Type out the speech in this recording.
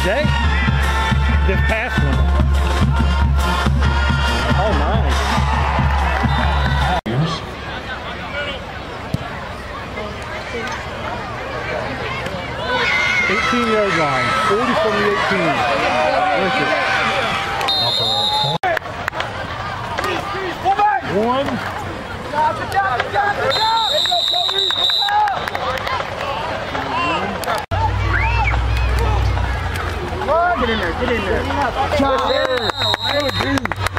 Jay? Just past one. Oh, nice. 18-yard line. 40 from the 18. One. Get in there, get in there.